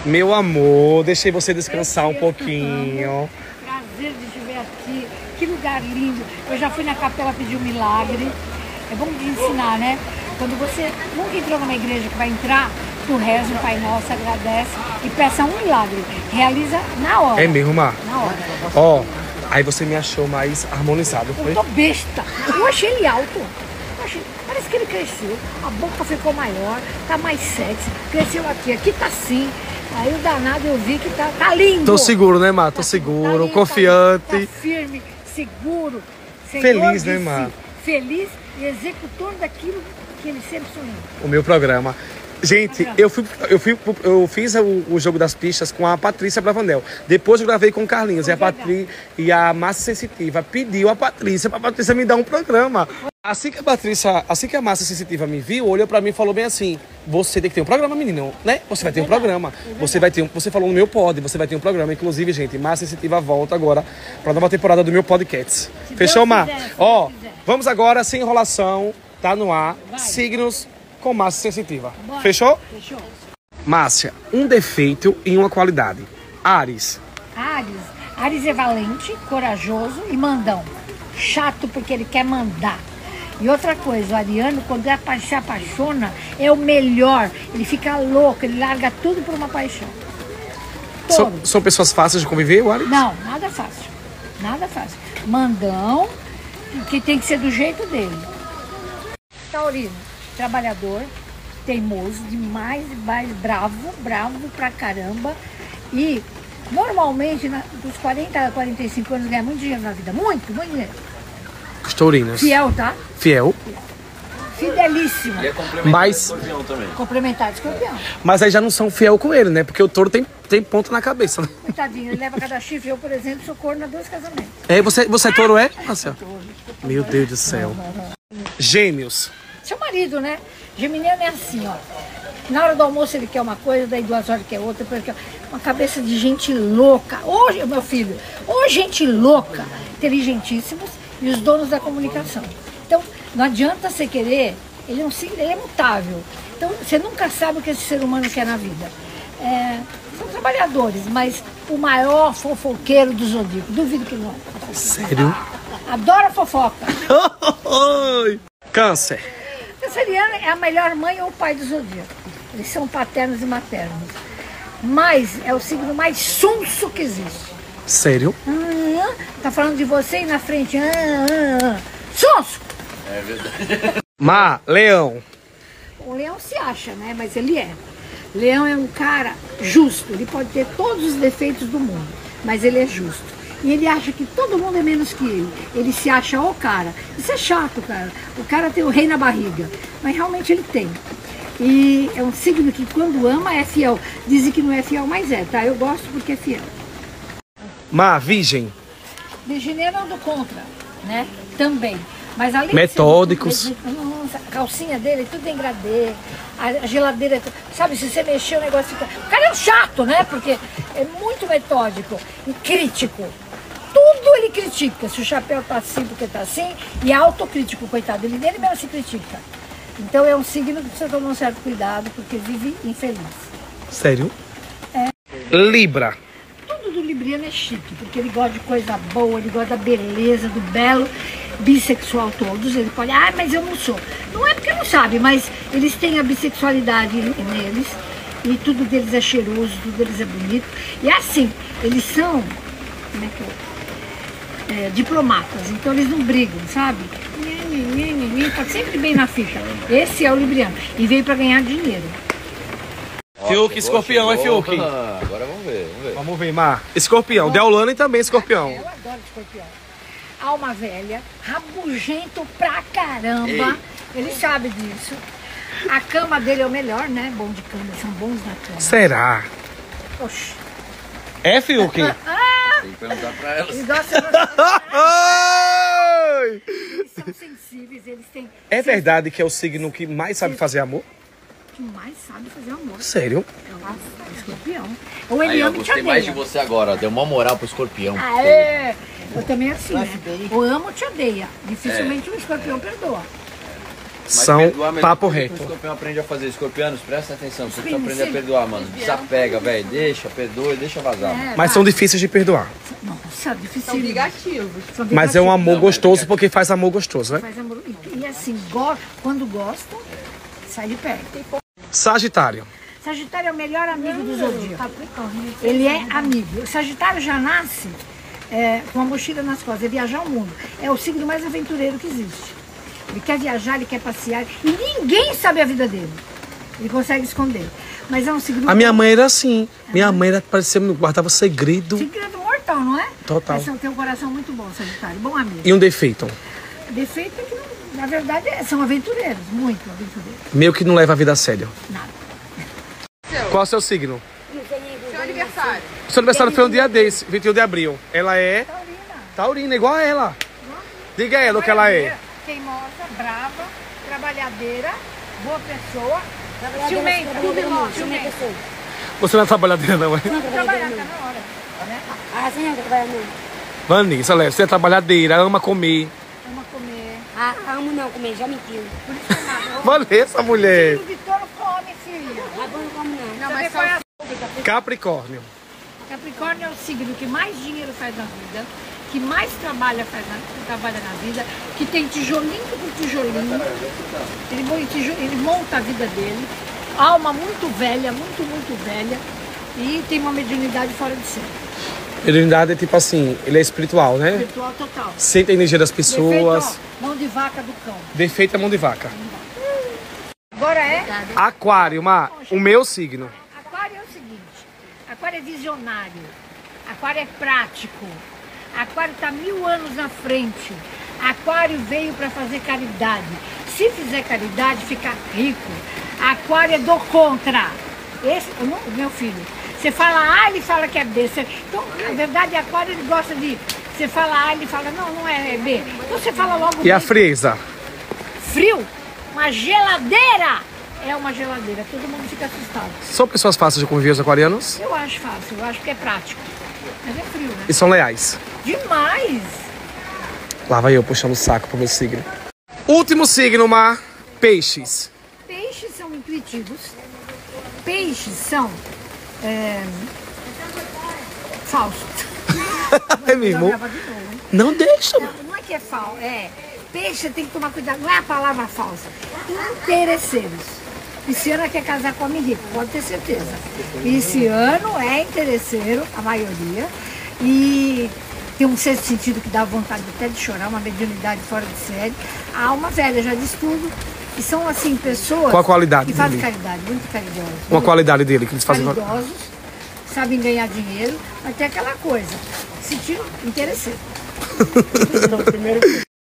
Meu amor, deixei você descansar um pouquinho. Prazer de te ver aqui. Que lugar lindo. Eu já fui na capela pedir um milagre. É bom de ensinar, né? Quando você nunca entrou numa igreja que vai entrar, tu reza o Pai Nosso, agradece e peça um milagre. Realiza na hora. É mesmo, Mar? Na hora. Ó, aí você me achou mais harmonizado, foi? Eu tô besta. Eu achei ele alto. Parece que ele cresceu. A boca ficou maior, tá mais sexy. Cresceu aqui, aqui tá assim. Aí o danado eu vi que tá lindo. Tô seguro, né, Mar? Tô seguro, lindo, confiante. Tá firme, seguro. Feliz, de né, si. Mar? Feliz e executor daquilo que ele sempre sonhou. O meu programa. Gente, eu fiz o jogo das pistas com a Patrícia Bravanel. Depois eu gravei com o Carlinhos. E a Massa Sensitiva pediu a Patrícia pra Patrícia me dar um programa. Assim que a Massa Sensitiva me viu, olhou pra mim e falou bem assim: você tem que ter um programa, menino, né? Você vai ter um programa. Você falou no meu pod, você vai ter um programa. Inclusive, gente, Massa Sensitiva volta agora pra nova temporada do meu podcast. Fechou, Mar? Ó, vamos agora, sem enrolação, tá no ar. Signos com Massa Sensitiva. Bora. Fechou? Fechou. Márcia, um defeito e uma qualidade. Áries. Ares é valente, corajoso e mandão. Chato porque ele quer mandar. E outra coisa, o ariano, quando se apaixona, é o melhor. Ele fica louco, ele larga tudo por uma paixão. São pessoas fáceis de conviver, o Áries? Não, nada fácil. Nada fácil. Mandão, que tem que ser do jeito dele. Taurino, trabalhador, teimoso, demais, bravo pra caramba. E normalmente, dos 40 a 45 anos, ganha muito dinheiro na vida. Muito dinheiro. Os taurinos. Fiel, tá? Fiel. Fidelíssimo. E é complementar de escorpião também. Complementar de escorpião. Mas aí já não são fiel com ele, né? Porque o touro tem ponto na cabeça, né? Coitadinho, ele leva cada chifre. Eu, por exemplo, sou corno há 2 casamentos. É, você é touro, é? Nossa. Meu Deus do céu. Gêmeos. Seu marido, né? Geminiano é assim, ó. Na hora do almoço ele quer uma coisa, daí 2 horas quer outra, porque uma cabeça de gente louca. Hoje, meu filho, ou gente louca, inteligentíssimos e os donos da comunicação. Então, não adianta você querer, ele é mutável. Então, você nunca sabe o que esse ser humano quer na vida. São trabalhadores, mas o maior fofoqueiro do zodíaco. Duvido que não. Sério? Adora fofoca. Câncer. Canceriano é a melhor mãe ou pai do zodíaco. Eles são paternos e maternos. Mas é o signo mais sonso que existe. Sério? Tá falando de você e na frente. Sonso! É verdade. Leão. O leão se acha, né? Mas ele é. Leão é um cara justo. Ele pode ter todos os defeitos do mundo, mas ele é justo. E ele acha que todo mundo é menos que ele. Ele se acha o cara. Isso é chato, cara. O cara tem o rei na barriga. Mas realmente ele tem. E é um signo que quando ama é fiel. Dizem que não é fiel, mas é, tá? Eu gosto porque é fiel. Virgem. Virginiano é do contra, né? Também. Mas além metódicos. De ser, a calcinha dele, tudo em gradê. A geladeira, sabe, se você mexer o negócio fica... O cara é um chato, né? Porque é muito metódico e crítico. Tudo ele critica. Se o chapéu tá assim, porque tá assim. E é autocrítico, coitado. Ele mesmo se critica. Então é um signo que precisa tomar um certo cuidado, porque vive infeliz. Sério? É. Libra. Tudo do libriano é chique, porque ele gosta de coisa boa, ele gosta da beleza, do belo, bissexual todos. Ele pode, mas eu não sou. Não é porque não sabe, mas eles têm a bissexualidade neles, e tudo deles é cheiroso, tudo deles é bonito. E assim, eles são, diplomatas, então eles não brigam, sabe? Tá sempre bem na fita. Esse é o libriano. E veio pra ganhar dinheiro. Fiuk, escorpião, é Fiuk. Agora vamos ver. Vamos ver, Escorpião. Deolane também escorpião. Eu adoro escorpião. Alma velha, rabugento pra caramba. Ele sabe disso. A cama dele é o melhor, né? Bom de cama, são bons na cama. Será? Oxi. É, Fiuk? Tem que perguntar pra elas. Eles gostam Eles são sensíveis, eles têm... É verdade que é o signo que mais sabe fazer amor? Que mais sabe fazer amor. Sério? Escorpião. Ou ele Aí, eu ama e te gostei mais de odeia. você agora. Deu uma moral pro escorpião. Eu também assim, né? Ou amo ou te odeia. Dificilmente um escorpião perdoa. são perdoar melhor papo que O reto. escorpião aprende a fazer. Escorpianos, presta atenção. Você precisa Sim, aprender sim. a perdoar, mano. Desapega, velho. Deixa, perdoa e deixa vazar. Mas são difíceis de perdoar. Nossa, difícil. São vingativos. Mas é um amor gostoso porque faz amor gostoso, né? Faz amor. E assim, quando gostam, sai de perto. Sagitário. Sagitário é o melhor amigo do zodíaco. Ele é amigo. O Sagitário já nasce com a mochila nas costas, é viajar o mundo. É o signo mais aventureiro que existe. Ele quer viajar, ele quer passear. E ninguém sabe a vida dele. Ele consegue esconder. Mas é um signo... A minha mãe era assim. Minha mãe era, parecia, guardava segredo. Segredo mortal, não é? Total. Mas tem um coração muito bom, Sagitário. Bom amigo. E um defeito. Defeito é que, na verdade, são aventureiros. Muito aventureiros. Meio que não leva a vida a sério. Nada. Qual é o seu signo? Seu aniversário. O seu aniversário foi um dia desse, 21 de abril. Ela é taurina, igual a ela. Diga a ela o que ela é. Teimosa, brava, trabalhadeira, boa pessoa, ciumenta, ciumenta. Você não é trabalhadeira, não é? Trabalhar, tá na hora. Né? Ah, sim, eu trabalho muito. Vanessa, Léo, você é trabalhadeira, ama comer. Vamos comer. Ah, amo não comer, já mentiu. Vanessa, mulher. O Vitor come, filha. Mas eu não como não. Não, mas Qual é só... Capricórnio. Capricórnio é o signo que mais dinheiro faz na vida, que mais trabalha na vida, que tem tijolinho por tijolinho. Ele monta a vida dele. Alma muito velha, muito velha. E tem uma mediunidade fora de série. Mediunidade é tipo assim, ele é espiritual, né? Virtual total. Sente a energia das pessoas. Defeito, ó, mão de vaca do cão. Defeito é mão de vaca. Agora é... Aquário, o meu signo. Aquário é o seguinte, Aquário é visionário, Aquário é prático, Aquário está 1000 anos na frente, Aquário veio para fazer caridade. Se fizer caridade, fica rico. Aquário é do contra. Esse, o meu filho, você fala A, ele fala que é B. Então, na verdade, Aquário ele gosta de... Você fala A, ele fala, não é B. Então você fala logo B. E a frieza? Frio, uma geladeira. É uma geladeira, todo mundo fica assustado. São pessoas fáceis de conviver, os aquarianos? Eu acho fácil, eu acho que é prático. Mas é frio, né? E são leais. Demais! Lá vai eu puxando o saco pro meu signo. Último signo, Mar. Peixes. Peixes são intuitivos. Peixes são falsos. É mesmo? Vou gravar de novo, hein? Não deixa. Não é que é falso, peixe tem que tomar cuidado, não é a palavra falsa. Interesseiros. Pisciana quer casar com homem rico, pode ter certeza. Pisciano é interesseiro, a maioria, e tem um sexto sentido que dá vontade até de chorar, uma mediunidade fora de série. A alma velha já diz tudo. E são, assim, pessoas Qual a qualidade que fazem dele? caridade, muito caridosas. Uma qualidade dele que eles fazem. Caridosos, sabem ganhar dinheiro, mas tem aquela coisa, sentido interesseiro.